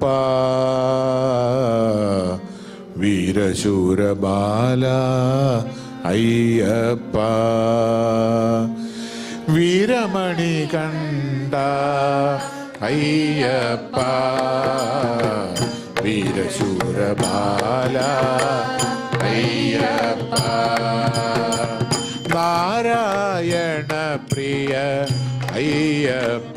വീരശൂരബാല അയ്യപ്പ വീരമണി കണ്ട അയ്യപ്പ വീരശൂരബാല അയ്യപ്പ നാരായണ പ്രിയ അയ്യപ്പ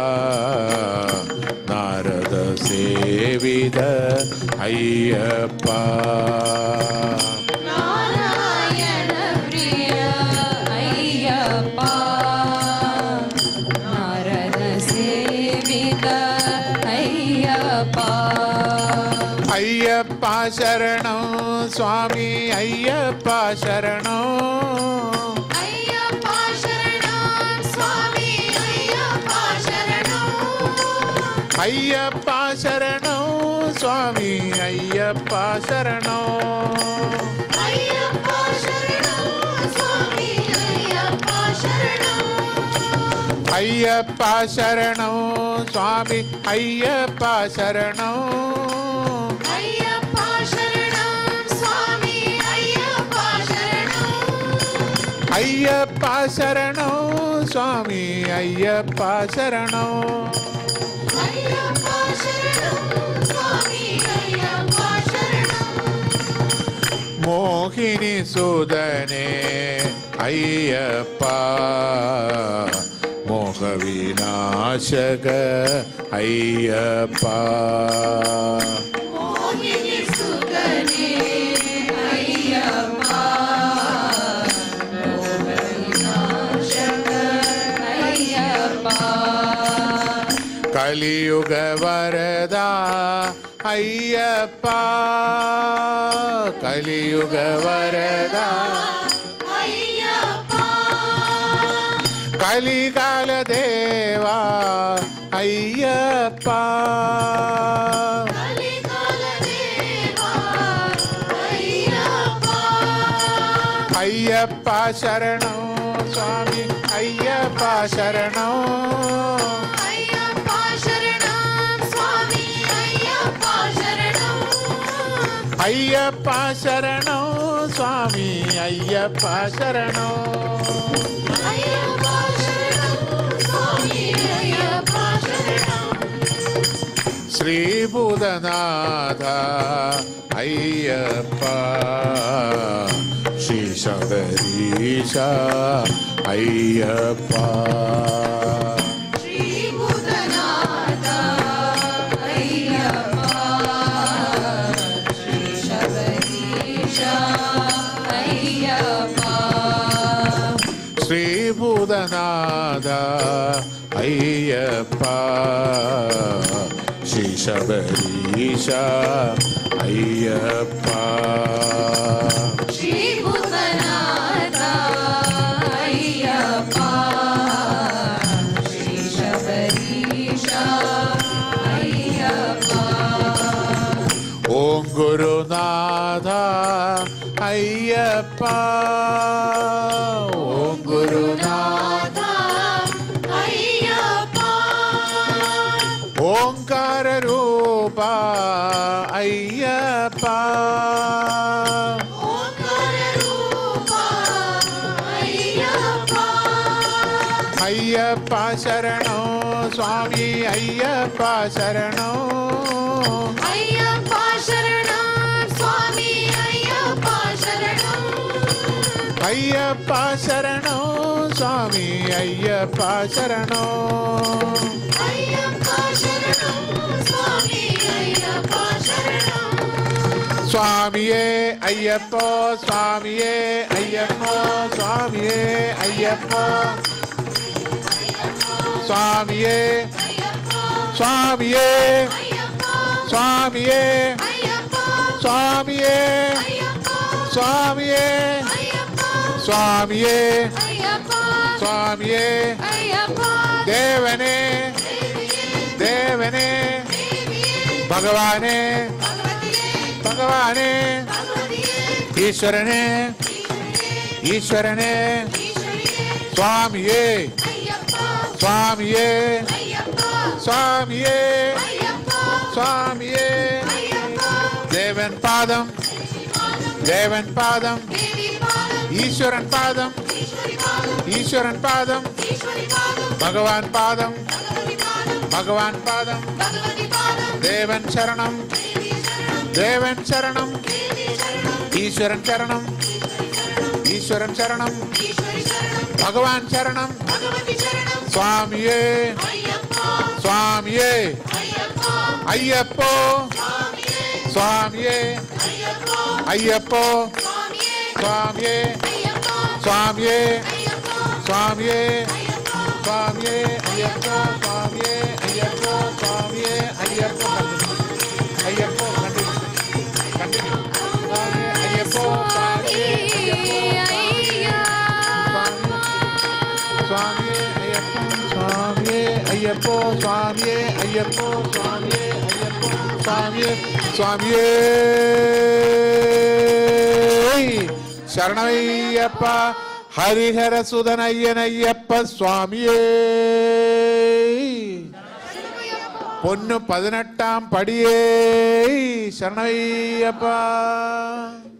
നാരദ സേവിത അയ്യപ്പ നാരായണ പ്രിയ അയ്യപ്പ നാരദ സേവിത അയ്യപ്പ അയ്യപ്പ ശരണം സ്വാമി അയ്യപ്പ ശരണം അയ്യപ്പ ശരണം സ്വാമി അയ്യപ്പ ശരണം അയ്യപ്പ ശരണം സ്വാമി അയ്യപ്പ ശരണം അയ്യപ്പ ശരണം സ്വാമി അയ്യപ്പ ശരണം അയ്യപ്പ ശരണം സ്വാമി അയ്യപ്പ ശരണം അയ്യപ്പ ശരണം സ്വാമി അയ്യപ്പ ശരണം അയ്യപ്പ ശരണം സ്വാമി അയ്യപ്പ ശരണം അയ്യപ്പ ശരണം സ്വാമി അയ്യപ്പ ശരണം മോഹിനി സുതനേ അയ്യപ്പ മോഹവിനാശക അയ്യപ്പ മോഹിനി സുതനേ അയ്യപ്പ മോഹവിനാശക അയ്യപ്പ കലിയുഗ വരദ അയ്യപ്പ കലിയുഗ വരദ അയ്യപ്പ കലികാല ദേവ അയ്യപ്പ കലികാല ദേവ അയ്യപ്പ അയ്യപ്പ ശരണം സ്വാമി അയ്യപ്പ ശരണം അയ്യപ്പ ശരണം സ്വാമി അയ്യപ്പ ശരണം അയ്യപ്പ ശരണം സ്വാമി അയ്യപ്പ ശരണം അയ്യപ്പ ശരണം സ്വാമി അയ്യപ്പ ശരണം ശ്രീഭൂതനാഥ അയ്യപ്പ ശ്രീ ശബരീശ അയ്യപ്പ ശ്രീഭൂതനാഥ അയ്യപ്പ ശ്രീ ശബരീശ അയ്യപ്പ ശ്രീഭൂതനാഥ അയ്യപ്പ ശ്രീ ശബരീശ അയ്യപ്പ ശ്രീഭൂതനാഥ അയ്യപ്പ ശ്രീ ശബരീശ അയ്യപ്പ ഓം ഗുരുനാഥ അയ്യപ്പ ഓം ഗുരുനാഥ അയ്യപ്പ ഓംകാര രൂപ അയ്യപ്പ ഓംകാര രൂപ അയ്യപ്പ അയ്യപ്പ ശരണം സ്വാമി അയ്യപ്പ ശരണം അയ്യപ്പ ശരണം സ്വാമി അയ്യപ്പ ശരണം അയ്യപ്പ ശരണം സ്വാമി അയ്യപ്പ ശരണം അയ്യപ്പ ശരണം സ്വാമി അയ്യപ്പ ശരണം സ്വാമിയേ അയ്യപ്പ സ്വാമിയേ അയ്യപ്പ സ്വാമിയേ അയ്യപ്പ സ്വാമിയേ സ്വാമിയേ സ്വാമിയേ സ്വാമിയേ സ്വാമിയേ സ്വാമിയേ സ്വാമിയേ ദേവനേ ദേവനേ ഭഗവാനേ ഭഗവാനേ ഈശ്വരനേ ഈശ്വരനേ സ്വാമിയേ സ്വാമിയേ സ്വാമിയേ சுவாமியே ஐயப்பா தேவன் பாதம் தேவன் பாதம் தேவி பாதம் ஈஸ்வரன் பாதம் ஈஸ்வரி பாதம் ஈஸ்வரன் பாதம் ஈஸ்வரி பாதம் பகவான் பாதம் பகவதி பாதம் பகவான் பாதம் பகவதி பாதம் தேவன் சரணம் தேவி சரணம் தேவன் சரணம் தேவி சரணம் ஈஸ்வரன் சரணம் ஈஸ்வரன் சரணம் ஈஸ்வரி சரணம் பகவான் சரணம் பகவதி சரணம் சுவாமியே ஐயப்பா சுவாமியே ஐயப்பா ஐயப்போ சுவாமியே சுவாமியே ஐயப்பா ஐயப்போ சுவாமியே சுவாமியே ஐயப்பா சுவாமியே ஐயப்பா சுவாமியே ஐயப்பா சுவாமியே ஐயப்போ சுவாமியே ஐயப்போ சுவாமியே ஐயப்போ ஐயப்போ கண்டினியூ ஐயப்போ சுவாமியே சுவாமியே ஐயப்போ சுவாமியே ஐயப்போ சுவாமியே ஐயப்போ சுவாமியே ஐயப்போ சுவாமியே சுவாமியே ശരണമയ്യപ്പ ഹരിഹര സുതനയ്യനയ്യപ്പ സ്വാമിയേ പൊന്നു 18 പടിയേ ശരണമയ്യപ്പ